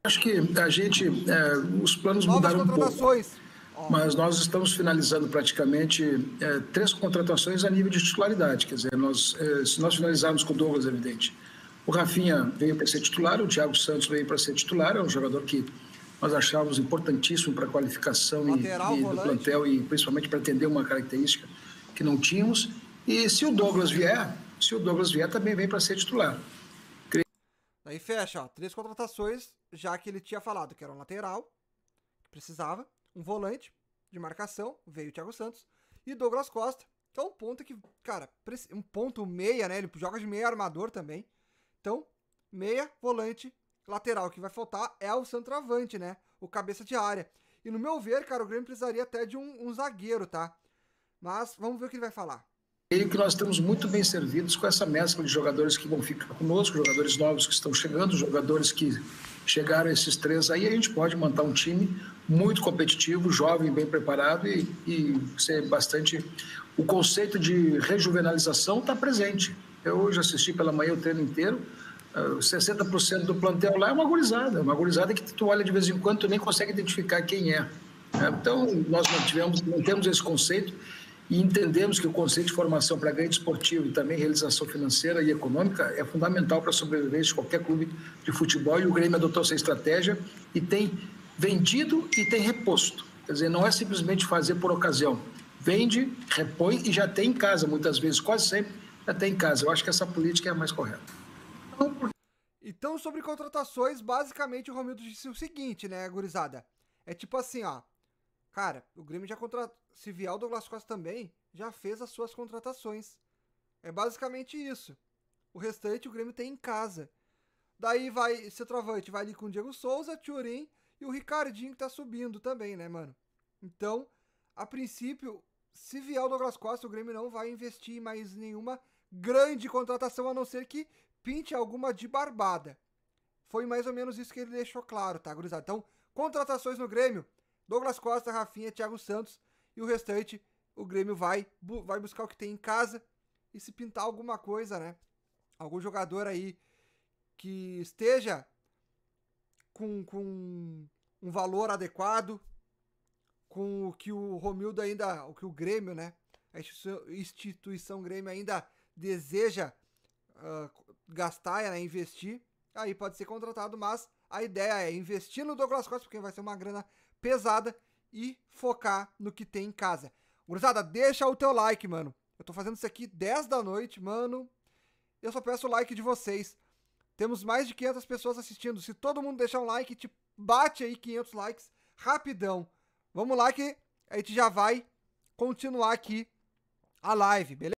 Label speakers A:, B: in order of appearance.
A: Acho que a gente, os planos
B: Novas
A: mudaram um pouco,
B: contratações.
A: mas nós estamos finalizando praticamente 3 contratações a nível de titularidade. Quer dizer, se nós finalizarmos com o Douglas, é evidente. O Rafinha veio para ser titular, o Thiago Santos veio para ser titular, é um jogador que nós achávamos importantíssimo para a qualificação
B: Lateral,
A: do
B: volante.
A: plantel e principalmente para atender uma característica que não tínhamos. E se o Douglas vier, também vem para ser titular.
B: Daí fecha, ó, 3 contratações, já que ele tinha falado que era um lateral, que precisava, um volante de marcação, veio o Thiago Santos, e Douglas Costa, que é um ponto que, cara, um ponto meia, né? Ele joga de meia armador também. Então, meia, volante, lateral. O que vai faltar é o centroavante, né? O cabeça de área. E no meu ver, cara, o Grêmio precisaria até de um zagueiro, tá? Mas vamos ver o que ele vai falar.
A: Creio que nós estamos muito bem servidos com essa mescla de jogadores que vão ficar conosco, jogadores novos que estão chegando, jogadores que chegaram esses 3 aí, a gente pode montar um time muito competitivo, jovem, bem preparado e ser bastante... O conceito de rejuvenalização está presente. Eu hoje assisti pela manhã o treino inteiro, 60% do plantel lá é uma gurizada que tu olha de vez em quando, tu nem consegue identificar quem é. Então, nós mantemos esse conceito e entendemos que o conceito de formação para ganho esportivo e também realização financeira e econômica é fundamental para a sobrevivência de qualquer clube de futebol, e o Grêmio adotou essa estratégia e tem vendido e tem reposto. Quer dizer, não é simplesmente fazer por ocasião. Vende, repõe e já tem em casa, muitas vezes, quase sempre, já tem em casa. Eu acho que essa política é a mais correta.
B: Então, sobre contratações, basicamente o Romildo disse o seguinte, né, gurizada? É tipo assim, ó. Cara, o Grêmio já contratou. Se vier o Douglas Costa também, já fez as suas contratações. É basicamente isso. O restante o Grêmio tem em casa. Daí vai, centroavante, vai ali com o Diego Souza, Thuram e o Ricardinho que tá subindo também, né, mano? Então, a princípio, se vier o Douglas Costa, o Grêmio não vai investir em mais nenhuma grande contratação, a não ser que pinte alguma de barbada. Foi mais ou menos isso que ele deixou claro, tá, gurizada? Então, contratações no Grêmio: Douglas Costa, Rafinha, Thiago Santos, e o restante o Grêmio vai buscar o que tem em casa, e se pintar alguma coisa, né? Algum jogador aí que esteja com um valor adequado, com o que o Romildo ainda, o que o Grêmio, né? A instituição Grêmio ainda deseja gastar, né, investir, aí pode ser contratado, mas a ideia é investir no Douglas Costa, porque vai ser uma grana pesada, e focar no que tem em casa. Gurizada, deixa o teu like, mano. Eu tô fazendo isso aqui 10 da noite, mano. Eu só peço o like de vocês. Temos mais de 500 pessoas assistindo. Se todo mundo deixar um like, te bate aí 500 likes rapidão. Vamos lá que a gente já vai continuar aqui a live, beleza?